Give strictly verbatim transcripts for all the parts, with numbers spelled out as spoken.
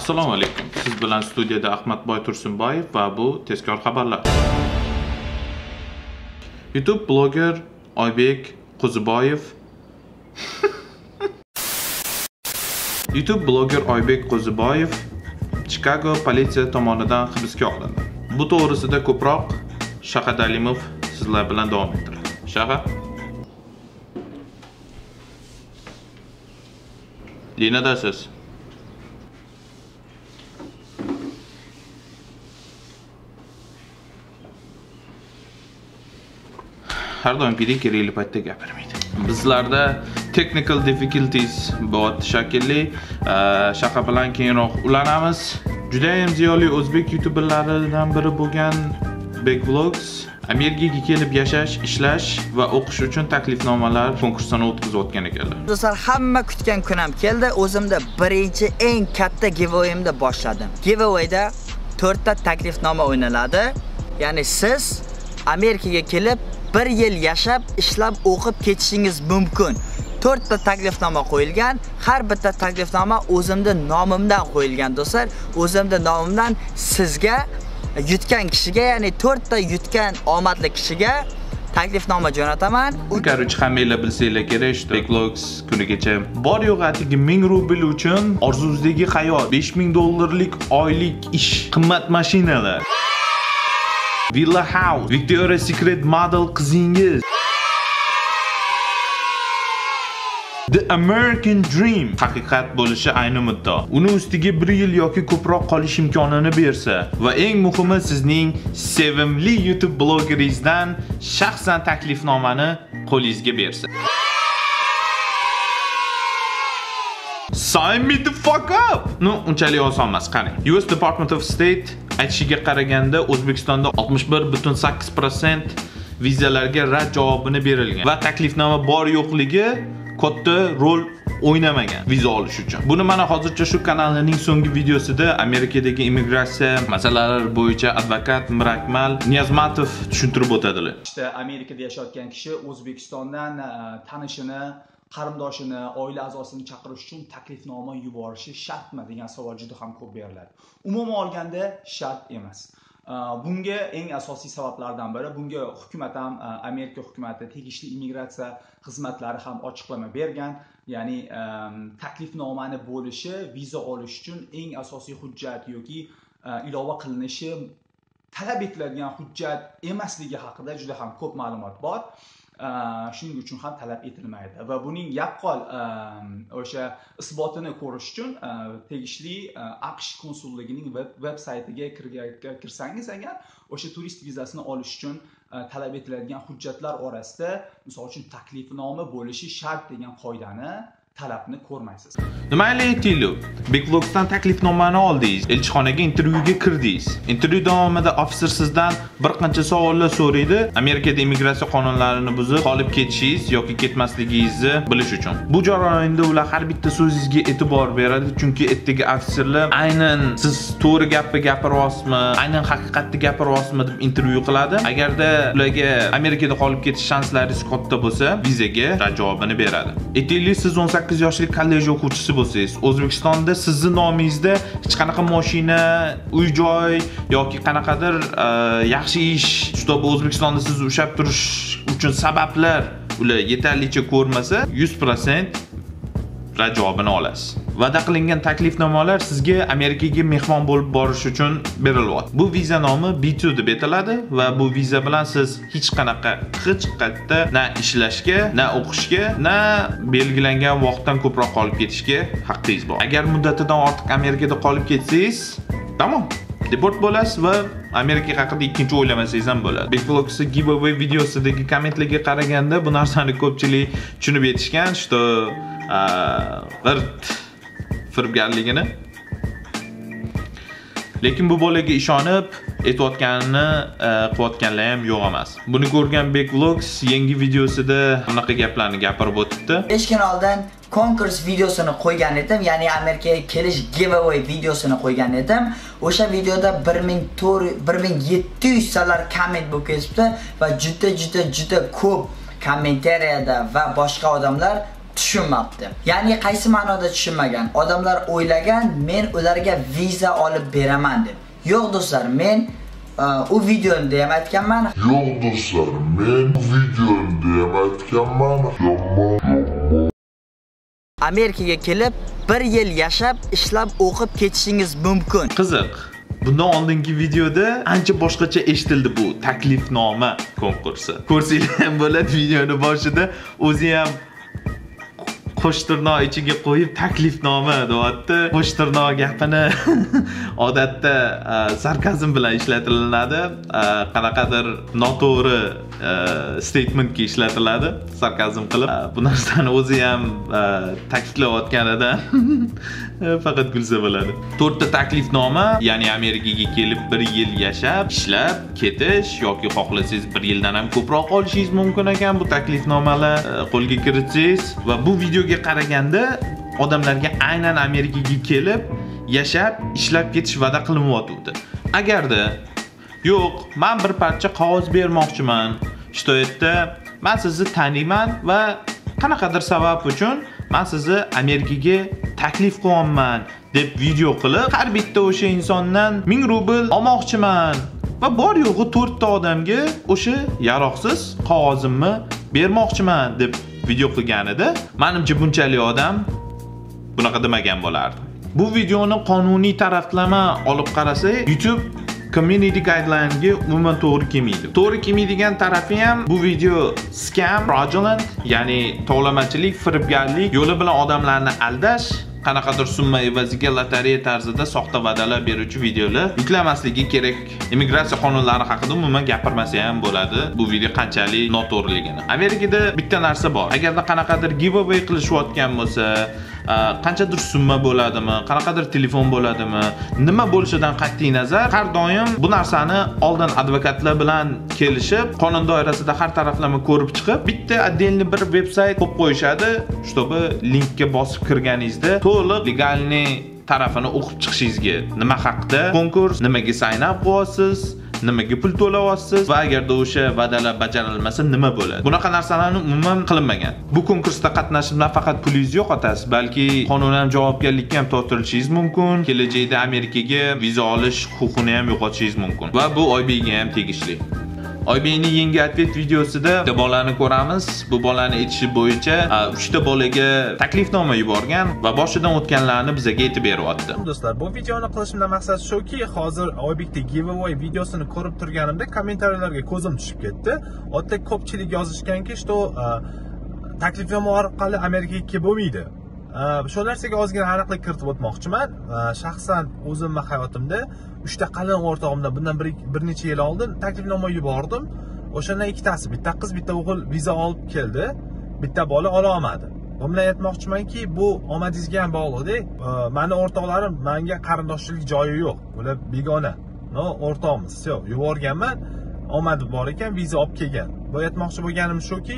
Assalomu alaykum. Siz bilan studiyada Ahmadboy Tursunboyev va bu tezkor xabarlar. YouTube bloger Oybek Qo'ziboyev YouTube bloger Oybek Qo'ziboyev Chicago politsiya tomonidan hibsga olindi. Bu to'g'risida ko'proq Shahar Dalimov sizlar bilan davom ettiradi. Shahar Linadasiz. Har doimgidek kerakli paytda gapirmaydi. Bizlarda technical difficulties bor shakilli, Shahar bilan keyinroq ulanamiz. Juda ham ziyoli o'zbek youtuberlaridan biri bo'lgan Big Vlogs Amerikaga kelib yashash, ishlash va o'qish uchun taklifnomalar konkursini o'tkazayotgan ekanlar. Do'stlar, hamma kutgan kunim keldi. O'zimda birinchi eng katta giveaway'imni boshladim. Giveaway'da to'rtta taklifnoma o'ynaladi. Ya'ni siz Amerikaga kelib bir yil yashab, ishlab, o'qib ketishingiz mumkin. to'rtta taklifnoma qo'yilgan. Har bitta taklifnoma o'zimda nomimdan qo'yilgan do'stlar. O'zimda nomimdan sizga yutgan kishiga, ya'ni to'rtta yutgan omadli kishiga taklifnoma jo'nataman. Короче, hammanglar bilsanglar kerak, что Big Vlogs kunigacha bor yo'g'atigi ming rubl uchun orzungizdagi hayot, besh ming dollarlik oylik ish, qimmat mashinalar, Villa House, Victoria's Secret model qizingiz, The American Dream haqiqat bo'lishi ayni muddao. Uni ustiga bir yil yoki ko'proq qolish imkonini bersa va eng muhimi sizning sevimli YouTube blogeringizdan shaxsan taklifnomani qo'lingizga bersa. Sign me the fuck up. No, unchalik oson emas, qarang. U S Department of State aytishiga qaraganda O'zbekistonda oltmish bir butun sakkiz foiz vizalarga rad javobini berilgan va taklifnoma bor yo'qligi katta rol o'ynamagan viza olish uchun. Buni mana hozircha shu kanalining so'nggi videosida Amerikadagi immigratsiya masalalari bo'yicha advokat Mirakmal Niyazmatov tushuntirib o'tadilar. İşte Amerikada yashayotgan kishi O'zbekistondan tanishini, qarindoshini, oila a'zosini chaqirish uchun taklifnoma yuborishi shartmi degan savol juda ham ko'p beriladi. Umuman olganda shart emas. Bunga eng asosiy sabablardan biri, bunga hukumat ham, Amerika hukumati tegishli immigratsiya xizmatlari ham ochiqlama bergan. Ya'ni taklifnomani bo'lishi viza olish uchun eng asosiy hujjat yoki ilova qilinishi talab etiladigan hujjat emasligi haqida juda ham ko'p ma'lumot bor. Shuning uchun ham talab etilmaydi va buning yaqqol o'sha isbotini ko'rish uchun tegishli AQSh konsulligining veb saytiga kirsangiz agar o'sha turist vizasini olish uchun talab etiladigan hujjatlar orasida misol uchun taklifnoma bo'lishi shart degan qoidani talabni ko'rmaysiz. Nimalar aytdinglar? Big Vlogsdan taklifnomani oldingiz, elchixonaga intervyuga kirdingiz. Intervyu davomida ofitser sizdan bir qancha savollar so'raydi. Amerikada immigratsiya qonunlarini buzib qolib ketishingiz yoki ketmasligingizni bilish uchun. Bu jarayonda ular har bitta so'zingizga e'tibor beradi, chunki ertaga ofitserlar aynan siz to'g'ri gapni gapiryapsizmi, aynan haqiqatni gapiryapsizmi deb intervyu qiladi. Agarda ularga Amerikada qolib ketish shanslaringiz katta bo'lsa, vizaga rad javobini beradi. Aytaylik, siz o'n sakkiz yoshlik kollej o'quvchisi bo'lsangiz, O'zbekistonda sizning nomingizda hech qanaqa mashina, uy-joy yoki qanaqadir yaxshi ish, shtob O'zbekistonda siz ushlab turish uchun sabablar ular yetarlicha ko'rmasa, yuz foiz rad javobini olasiz. Va'da qilingan taklifnomalar sizga Amerikaga mehmon bo'lib borish uchun berilyapti. Bu viza nomi B two deb ataladi va bu viza bilan siz hech qanaqa hech qayerda na ishlashga, na o'qishga, na belgilangan vaqtdan ko'proq qolib ketishga haqqingiz bor. Agar muddatidan ortiq Amerikada qolib ketsangiz, tamom, deport bo'lasiz va Amerika haqida ikkinchi o'ylamasangiz ham bo'ladi. Big Vlogs giveaway videosidagi kommentlarga qaraganda bu narsani ko'pchilik tushunib yetishgan, что g'irt firibgarligini. Lekin bu bolaga ishonib aytayotganini qilayotganlar ham yo'q emas. Buni ko'rgan Big Vlogs yangi videosida bunaqa gaplarni gapirib o'tibdi. besh kun oldin konkurs videosini qo'ygan edim, ya'ni Amerikaga kelish giveaway videosini qo'ygan edim. O'sha videoda bir ming yetti yuz salar komment bo'lib ketibdi va juda juda juda ko'p kommentariyada va boshqa odamlar tushunmabdi. Ya'ni qaysi ma'noda tushunmagan? Odamlar o'ylagan, men ularga viza olib beraman deb. Yo'q do'stlar, men u videomda ham aytganman. Yo'q do'stlar, men bu videomda ham aytganman. Amerikaga kelib bir yil yashab, ishlab, o'qib ketishingiz mumkin. Qiziq. Bundan oldingi videoda ancha boshqacha eshitildi bu taklifnoma konkursi. Ko'rsanglar ham bo'ladi, videoning boshida o'zi ham qo'shtirnoq ichiga qo'yib taklifnoma deyapti. Qo'shtirnoq gapini odatda sarkazm bilan ishlatilinadi. Qanaqadir noto'g'ri statementga ishlatiladi, sarkazm qilib. Bu narsani o'zi ham ta'kidlayotganidan faqat gulsa bo'ladi. to'rtta taklifnoma, ya'ni Amerikaga kelib bir yil yashab, ishlab, ketish yoki xohlasangiz bir yildan ham ko'proq olishingiz mumkin ekan bu taklifnomalar qo'lga kiritsangiz va bu videoga qaraganda odamlarga aynan Amerikaga kelib, yashab, ishlab ketish va'da qilinyapti. Agarda yo'q, men bir parcha qog'oz bermoqchiman, shtoyatda men sizni taniyman va qanaqadir sabab uchun men sizni Amerikaga taklif qilyapman deb video qilib, har bitta o'sha insondan ming rubl olmoqchiman va bor yo'g'i to'rtta odamga o'sha yaroqsiz qog'ozimni bermoqchiman deb video qilganida, menimcha bunchalik odam bunaqa demagan bo'lardi. Bu videoni qonuniy taraflama olib qarasak, YouTube community guideline ga umuman to'g'ri kelmaydi. To'g'ri kelmaydigan tarafi ham bu video scam, fraudulent, ya'ni tovlamachilik, firibgarlik yo'li bilan odamlarni aldash, qanaqadir summa evaziga lotereya tarzida soxta va'dalar beruvchi videolar yuklamasligi kerak. Immigratsiya qonunlari haqida umuman gapirmasa ham bo'ladi. Bu video qanchalik noto'g'riligini. Amerikada bitta narsa bor. Agarda qanaqadir giveaway qilishayotgan bo'lsa, qanchadir summa bo'ladimi, qanaqadir telefon bo'ladimi, nima bo'lishidan qat'iy nazar, har doim bu narsani oldin advokatlar bilan kelishib, qonun doirasida har taraflama ko'rib chiqib, bitta отдельный bir veb-sayt qo'yib qo'yishadi, чтобы linkka bosib kirganingizda to'liq legalniy tarafini o'qib chiqishingizga, nima haqda konkurs, nimaga sign up qilyapsiz, nimaga pul to'layapsiz va agarda o'sha va'dalar bajarilmasa nima bo'ladi. Bunaqa narsalarni umuman qilinmagan. Bu konkursda qatnashib nafaqat pulingiz yo'qotasiz, balki qonunan javobgarlikka ham tortilishingiz mumkin. Kelajakda Amerikaga viza olish huquqini ham yo'qotishingiz mumkin va bu Oybekga ham tegishli. Oybekning yangi atvet videosida bitta bolani ko'ramiz. Bu bolani aytishi bo'yicha uchta bolaga taklifnoma yuborgan va boshidan o'tganlarni bizga aytib beryapti. Do'stlar, bu videoni qilishimdan maqsad shuki, hozir Oybekning giveaway videosini ko'rib turganimda kommentariyalarga ko'zim tushib ketdi. Odatda ko'pchilik yozishganki, что taklifnoma orqali Amerikaga kelib bo'lmaydi. Shu narsaga ozgina aniqlik kiritib o'tmoqchiman. Shaxsan o'zimning hayotimda uchta qalin o'rtog'imdan bundan bir, bir necha yil oldin taklifnoma yubordim. O'shandan ikkitasi, bitta qiz, bitta o'g'il viza olib keldi, bitta bola ola olmadi. Bu bilan aytmoqchimanki, bu omadingizga ham bog'liq. Meni o'rtoqlarim, menga qarindoshchilik joyi yo'q. Bular begona. No, o'rtoqmiz. Yo'q, yuborganman. Omadi bor ekan, viza olib kelgan. Bu aytmoqchi bo'lganim shuki,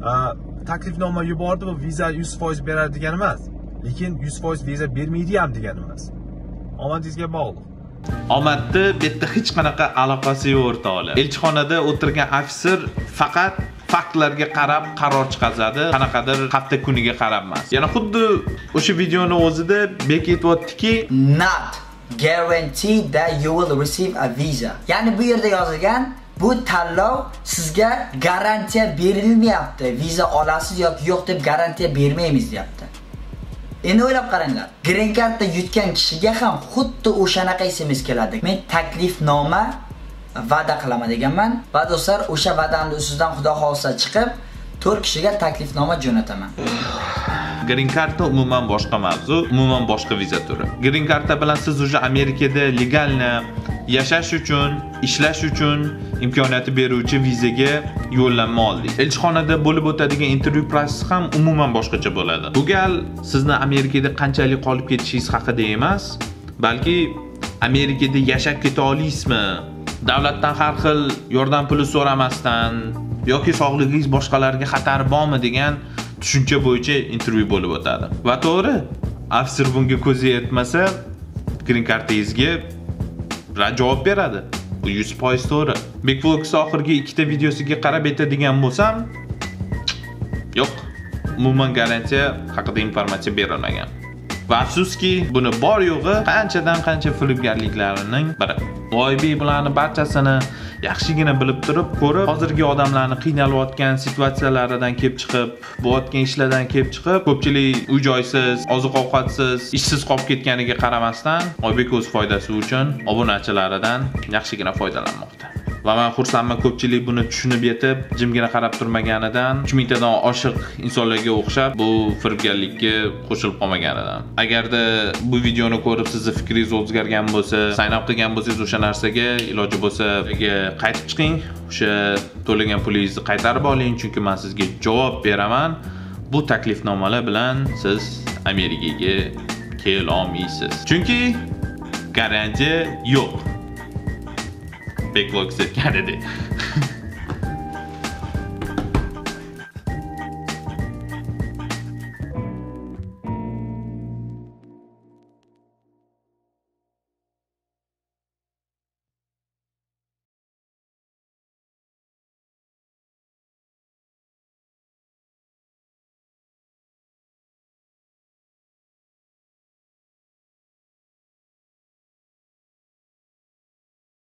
taklifnoma yubordi va viza yuz foiz beradi degani emas. Lekin yuz foiz viza bermaydi ham degani emas. Omadingizga bog'liq. Omadni bu yerda hech qanaqa aloqasi yo'q o'rtoqlar. Elchixonada o'tirgan ofitser faqat faktlarga qarab qaror chiqazadi, qanaqadir hafta kuniga qarab emas. Yana xuddi o'sha videoning o'zida bekityaptiki, not guarantee that you will receive a visa. Ya'ni bu yerda yozilgan, bu tanlov sizga garantiya berilmayapti. Viza olasiz yoki yo'q deb garantiya bermaymiz deyapti. Endi o'ylab qaranglar. Green Card'da yutgan kishiga ham xuddi o'shanaqa S M S keladi. Men taklifnoma va'da qilaman deganman va do'stlar, o'sha va'damni ustidan xudo xolsa chiqib, to'rt kishiga taklifnoma jo'nataman. Green Card'da umuman boshqa mavzu, umuman boshqa viza turi. Green Card'da bilan siz o'sha Amerikada legalni yashash uchun, ishlash uchun imkoniyati beruvchi vizaga yo'llanma oldik. Elchixonada bo'lib o'tadigan intervyu prosesi ham umuman boshqacha bo'ladi. Bu gal sizni Amerikada qanchalik qolib ketishingiz haqida emas, balki Amerikada yashab keta olasizmi? Davlatdan har xil yordam puli so'ramasdan yoki sog'lig'ingiz boshqalarga xatari bormi degan tushuncha bo'yicha intervyu bo'lib o'tadi. Va to'g'ri, ofitser bunga ko'zi yetmasa, Green Card'ingizga javob beradi. Bu yuz foiz to'g'ri. Big Vlogs oxirgi ikkita videosiga qarab aytadigan bo'lsam, yo'q. umuman garantiya haqida informatsiya berilmagan. Va afsuski, buni bor yo'g'i qanchadan qancha firibgarliklarining biri. Oybek bularni barchasini yaxshigina bilib turib, ko'rib, hozirgi odamlarni qiynalayotgan situatsiyalaridan kelib chiqib, bo'layotgan ishlardan kelib chiqib, ko'pchilik uy-joysiz, oziq-ovqatsiz, ishsiz qolib ketganiga qaramasdan, Oybek o'z foydasi uchun obunachilaridan yaxshigina foydalanmoqda. Va men xursandman, ko'pchilik buni tushunib yetib, jimgina qarab turmaganidan, uch mingtadan oshiq insonlarga o'xshab bu firibgarlikka qo'shilib qolmaganidan. Agarda bu videoni ko'rib sizni fikringiz o'zgargan bo'lsa, sign up qilgan bo'lsangiz o'sha narsaga iloji bo'lsa qaytib chiqing, o'sha to'lagan pulingizni qaytarib oling, chunki men sizga javob beraman. Bu taklifnomalar bilan siz Amerikaga kela olmaysiz. Chunki garantiya yo'q. Backlog setganidek.